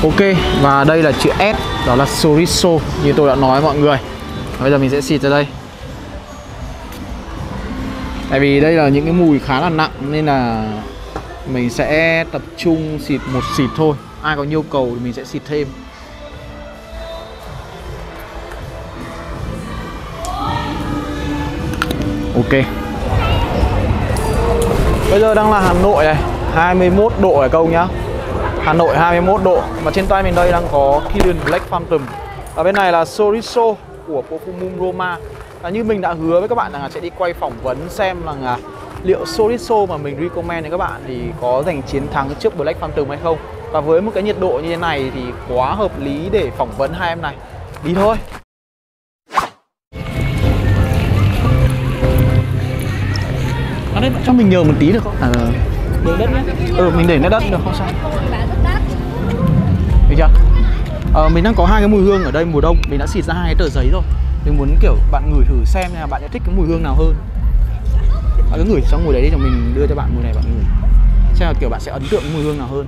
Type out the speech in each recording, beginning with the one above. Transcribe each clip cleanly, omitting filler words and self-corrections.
Ok, và đây là chữ S, đó là Chorizo như tôi đã nói mọi người. Bây giờ mình sẽ xịt ra đây. Tại vì đây là những cái mùi khá là nặng nên là mình sẽ tập trung xịt một xịt thôi. Ai có nhu cầu thì mình sẽ xịt thêm. Ok. Bây giờ đang là Hà Nội này, 21 độ này các ông nhá. Hà Nội 21 độ. Và trên tay mình đây đang có Killian Black Phantom. Và bên này là Chorizo của Perfumum Roma. Như mình đã hứa với các bạn là sẽ đi quay phỏng vấn xem là liệu Chorizo mà mình recommend đến các bạn thì có giành chiến thắng trước Black Phantom hay không. Và với một cái nhiệt độ như thế này thì quá hợp lý để phỏng vấn hai em này. Đi thôi. Đấy, cho mình nhờ một tí được không? Để đất nhé. Mình để đất được không sao? Được chưa? Mình đang có hai cái mùi hương ở đây mùa đông. Mình đã xịt ra hai cái tờ giấy rồi. Mình muốn kiểu bạn ngửi thử xem là bạn sẽ thích cái mùi hương nào hơn. Bạn cứ ngửi xong mùi đấy đi, cho mình đưa cho bạn mùi này bạn ngửi. Xem là kiểu bạn sẽ ấn tượng mùi hương nào hơn.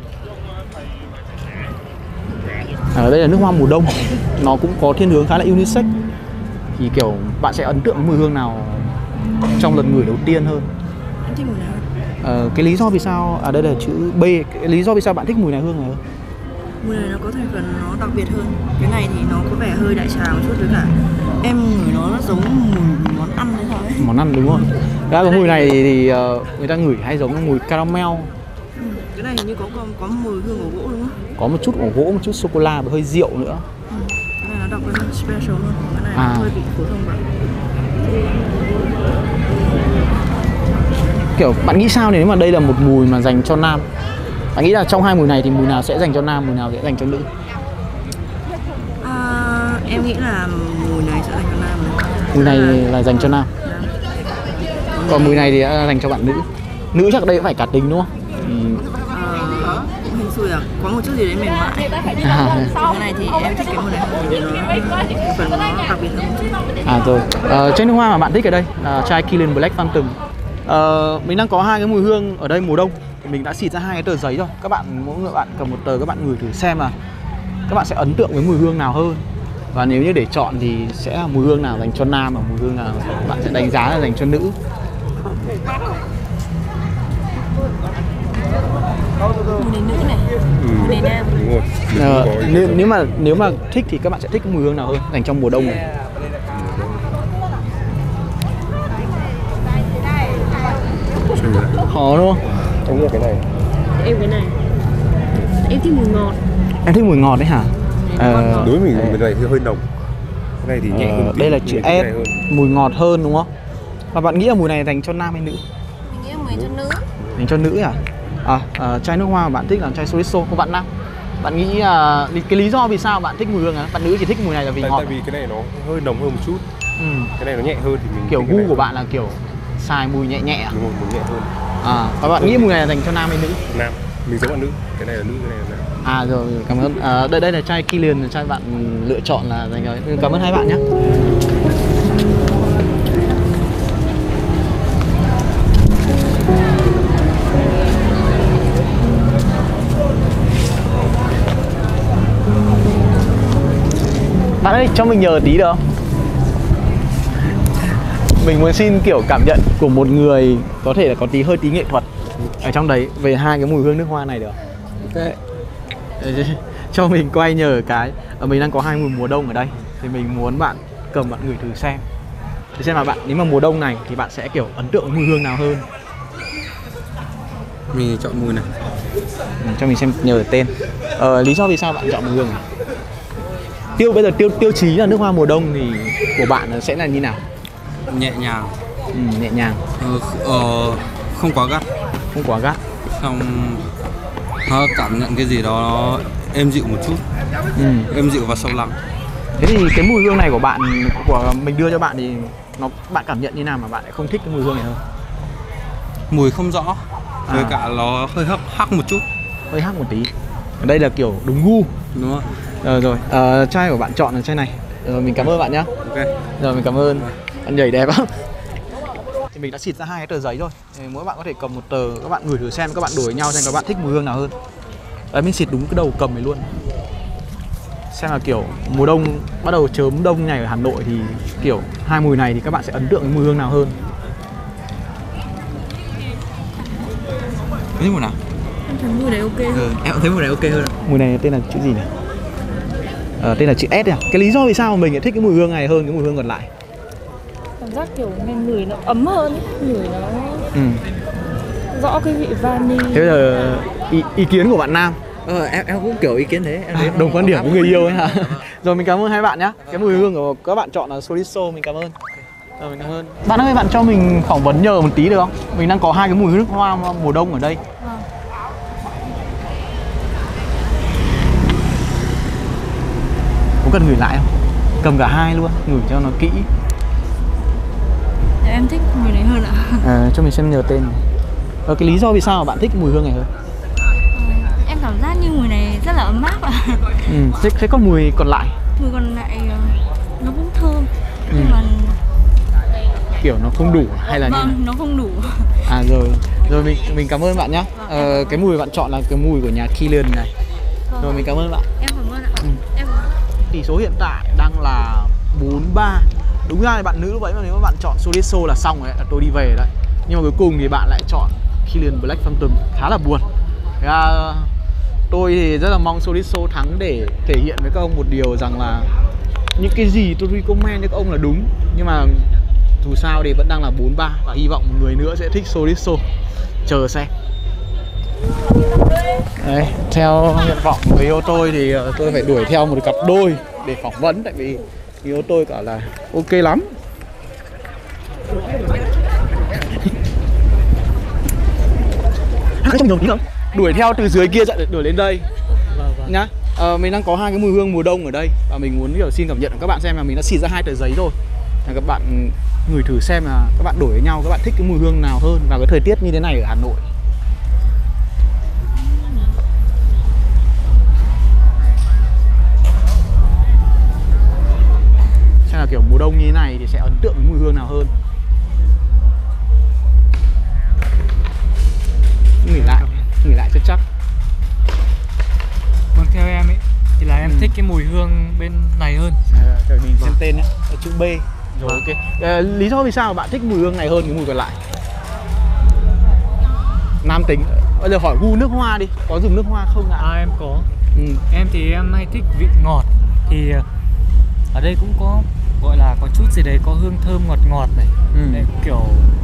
Ở đây là nước hoa mùa đông. Nó cũng có thiên hướng khá là unisex. Thì kiểu bạn sẽ ấn tượng mùi hương nào trong lần ngửi đầu tiên hơn. Em thích mùi nào hơn? Cái lý do vì sao, đây là chữ B, cái lý do vì sao bạn thích mùi này hương này hơn? Mùi này nó có thành phần nó đặc biệt hơn. Cái này thì nó có vẻ hơi đại trà một chút, với cả em ngửi nó giống mùi món ăn đấy thôi. Món ăn đúng không? Cái mùi này thì người ta ngửi hay giống mùi caramel. Cái này hình như có mùi hương của gỗ đúng không? Có một chút của gỗ, một chút sô cô la và hơi rượu nữa. Cái này nó đặc biệt hơn, special hơn. Cái này nó hơi bị phổ thông vậy. Kiểu bạn nghĩ sao nếu mà đây là một mùi mà dành cho nam? Bạn nghĩ là trong hai mùi này thì mùi nào sẽ dành cho nam, mùi nào sẽ dành cho nữ? Em nghĩ là mùi này sẽ dành cho nam. Mùi này là dành cho nam. Còn mùi này thì dành cho bạn nữ. Nữ chắc đây cũng phải cá tính đúng không? Cũng hình xui à, có một chút gì đấy mềm mại. Cái này thì em thích cái mùi này hơn vì nó phần nó đặc biệt hơn một chút. Rồi. Chai nước hoa mà bạn thích ở đây là chai Killian Black Phantom. Mình đang có hai cái mùi hương ở đây mùa đông. Mình đã xịt ra hai cái tờ giấy rồi. Các bạn mỗi người bạn cầm một tờ, các bạn ngửi thử xem là các bạn sẽ ấn tượng với mùi hương nào hơn. Và nếu như để chọn thì sẽ là mùi hương nào dành cho nam và mùi hương nào bạn sẽ đánh giá là dành cho nữ. Mùi này nữ này, mùi này nam. Đúng rồi. Nếu mà thích thì các bạn sẽ thích mùi hương nào hơn dành trong mùa đông này? Khó đúng không? Em nghĩ cái này. Em cái này. Em thích mùi ngọt. Em thích mùi ngọt đấy hả? Đối với mình cái này thì hơi nồng. Cái này thì nhẹ hơn. Đây là chữ S, mùi ngọt hơn đúng không? Và bạn nghĩ là mùi này dành cho nam hay nữ? Mình nghĩ là mùi cho nữ. Dành cho nữ à? Chai nước hoa mà bạn thích là chai Chorizo của bạn nam. Bạn nghĩ cái lý do vì sao bạn thích mùi hương á? Bạn nữ chỉ thích mùi này là vì ngọt. Tại vì cái này nó hơi nồng hơn một chút. Cái này nó nhẹ hơn thì mình kiểu gu của bạn là kiểu xài mùi nhẹ nhẹ. Đúng rồi, mùi nhẹ hơn. Và bạn nghĩ mùi này là dành cho nam hay nữ? Nam. Mình giống bạn nữ. Cái này là nữ, cái này là nam. Rồi, cảm ơn. Đây là chai Killian, chai bạn lựa chọn là dành cho. Cảm ơn hai bạn nhé. Bạn ơi, cho mình nhờ tí được không? Mình muốn xin kiểu cảm nhận của một người có thể là có hơi tí nghệ thuật ở trong đấy về hai cái mùi hương nước hoa này được. Ok. Cho mình quay nhờ cái. Mình đang có hai mùi mùa đông ở đây. Thì mình muốn bạn cầm bạn ngửi thử xem. Để xem là bạn, nếu mà mùa đông này thì bạn sẽ kiểu ấn tượng mùi hương nào hơn. Mình chọn mùi này. Cho mình xem nhờ tên. Lý do vì sao bạn chọn mùi hương này? Bây giờ tiêu chí là nước hoa mùa đông thì của bạn sẽ là như nào? Nhẹ nhàng. Nhẹ nhàng. Không quá gắt. Không quá gắt. Xong nó cảm nhận cái gì đó nó êm dịu một chút. Êm dịu và sâu lắng. Thế thì cái mùi hương này của bạn, của mình đưa cho bạn thì bạn cảm nhận như nào mà bạn lại không thích cái mùi hương này hơn? Mùi không rõ. Với cả nó hơi hắc một chút. Hơi hắc một tí. Ở đây là kiểu đúng gu. Đúng không? Rồi. Chai của bạn chọn là chai này. Mình cảm ơn bạn nhé. Ok. Rồi mình cảm ơn. Bạn nhảy đẹp lắm. Thì mình đã xịt ra hai cái tờ giấy rồi. Mỗi bạn có thể cầm một tờ, các bạn ngửi thử xem, các bạn đổi nhau xem các bạn thích mùi hương nào hơn. Đấy, mình xịt đúng cái đầu cầm này luôn. Xem là kiểu mùa đông bắt đầu chớm đông này ở Hà Nội thì kiểu hai mùi này thì các bạn sẽ ấn tượng với mùi hương nào hơn? Cái mùi nào? Em thấy mùi này ok hơn. Em cũng thấy mùi này ok hơn. Mùi này tên là chữ gì này? Tên là chữ S à? Cái lý do vì sao mà mình lại thích cái mùi hương này hơn cái mùi hương còn lại? Cảm giác kiểu mình ngửi nó ấm hơn, ngửi nó rõ cái vị vani. Thế bây giờ ý kiến của bạn nam. Em cũng kiểu ý kiến thế. Em thấy Đồng quan điểm với người yêu ấy hả? Rồi mình cảm ơn hai bạn nhá. Cái mùi hương của các bạn chọn là Soliso, mình cảm ơn. Rồi mình cảm ơn. Bạn ơi, bạn cho mình phỏng vấn nhờ một tí được không? Mình đang có hai cái mùi nước hoa mùa đông ở đây. Có cần ngửi lại không? Cầm cả hai luôn, ngửi cho nó kỹ. Em thích mùi này hơn ạ. Cho mình xem nhờ tên này. Cái lý do vì sao mà bạn thích mùi hương này hơn? Em cảm giác như mùi này rất là ấm áp ạ. Thế còn mùi còn lại? Mùi còn lại nó cũng thơm, nhưng mà kiểu nó không đủ hay là vâng, như nó không đủ. Rồi mình cảm ơn bạn nhá. Cái mùi bạn chọn là cái mùi của nhà Kilian này. Rồi mình cảm ơn bạn. Em cảm ơn ạ. Em Tỷ số hiện tại đang là 4-3. Đúng ra thì bạn nữ lúc đấy mà nếu mà bạn chọn Soliso là xong rồi, là tôi đi về đấy. Nhưng mà cuối cùng thì bạn lại chọn Kilian Black Phantom, khá là buồn. Tôi thì rất là mong Soliso thắng để thể hiện với các ông một điều rằng là những cái gì tôi recommend cho các ông là đúng. Nhưng mà dù sao thì vẫn đang là 4-3 và hy vọng một người nữa sẽ thích Soliso. Chờ xem. Đấy, theo nguyện vọng người yêu tôi thì tôi phải đuổi theo một cặp đôi để phỏng vấn, tại vì người yêu tôi cả là ok lắm. Trong nhiều tí không? Đuổi theo từ dưới kia đuổi lên đây. Nhá. Mình đang có hai cái mùi hương mùa đông ở đây và mình muốn kiểu xin cảm nhận của các bạn xem là mình đã xịt ra 2 tờ giấy rồi. Các bạn ngửi thử xem là các bạn đổi với nhau các bạn thích cái mùi hương nào hơn vào cái thời tiết như thế này ở Hà Nội. Xem là kiểu mùa đông như thế này thì sẽ ấn tượng với mùi hương nào hơn. Ngửi lại cho chắc. Vâng, theo em ấy thì là em thích cái mùi hương bên này hơn. Rồi mình xem tên nhé, chữ B. Rồi ok. Lý do vì sao mà bạn thích mùi hương này hơn cái mùi còn lại? Nam tính. Bây giờ hỏi gu nước hoa đi, có dùng nước hoa không ạ? Em có. Em thì em hay thích vị ngọt. Thì ở đây cũng có gọi là có chút gì đấy, có hương thơm ngọt ngọt này. Đấy, kiểu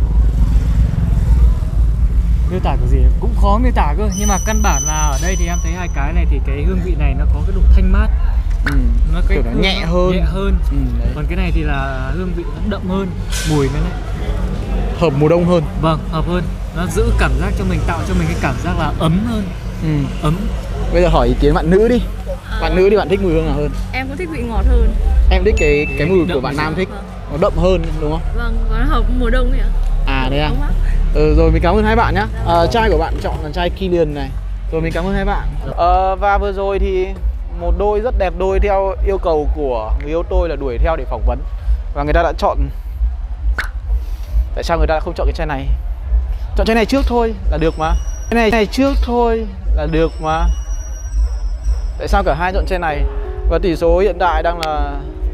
miêu tả cái gì cũng khó miêu tả cơ, nhưng mà căn bản là ở đây thì em thấy hai cái này thì cái hương vị này nó có cái độ thanh mát, nó cái kiểu nó nhẹ hơn. Còn cái này thì là hương vị nó đậm hơn, mùi nó đấy hợp mùa đông hơn. Vâng, hợp hơn, nó giữ cảm giác cho mình, tạo cho mình cái cảm giác là ấm hơn. Ấm. Bây giờ hỏi ý kiến bạn nữ đi. Bạn nữ thì bạn thích mùi hương nào hơn? Em cũng thích vị ngọt hơn. Em thích cái mùi của bạn nam thích. Nó đậm hơn đúng không? Vâng, nó hợp mùa đông ấy ạ. Đấy à? Rồi mình cảm ơn hai bạn nhá. Chai của bạn chọn là chai Kilian này. Rồi mình cảm ơn hai bạn. Và vừa rồi thì một đôi rất đẹp đôi theo yêu cầu của người yêu tôi là đuổi theo để phỏng vấn. Và người ta đã chọn. Tại sao người ta không chọn cái chai này? Chọn chai này trước thôi là được mà. Cái này trước thôi là được mà. Tại sao cả hai chọn chai này? Và tỷ số hiện tại đang là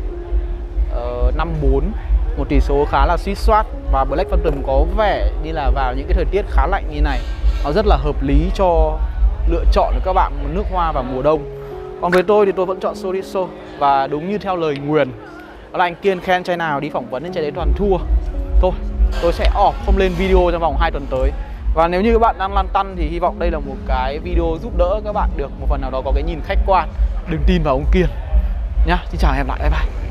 5-4. Một tỷ số khá là suýt soát. Và Black Phantom có vẻ như là vào những cái thời tiết khá lạnh như này, nó rất là hợp lý cho lựa chọn của các bạn một nước hoa vào mùa đông. Còn với tôi thì tôi vẫn chọn Soliso. Và đúng như theo lời nguyền, đó là anh Kiên khen chai nào đi phỏng vấn đến chai đấy toàn thua. Thôi, tôi sẽ off không lên video trong vòng 2 tuần tới. Và nếu như các bạn đang lăn tăn thì hy vọng đây là một cái video giúp đỡ các bạn được một phần nào đó có cái nhìn khách quan. Đừng tin vào ông Kiên nhá. Xin chào, hẹn gặp lại, bye bye.